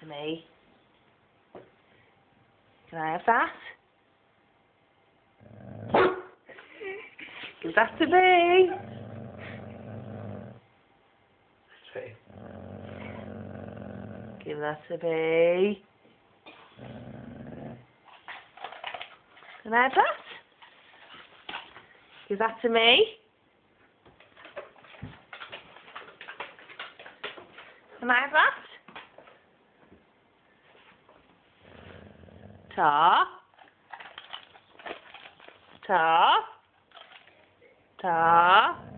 to me? Can I have that? Give that to me. Give that to me. Can I have that? Give that to me. Can I have that? Ta. Ta. Ta.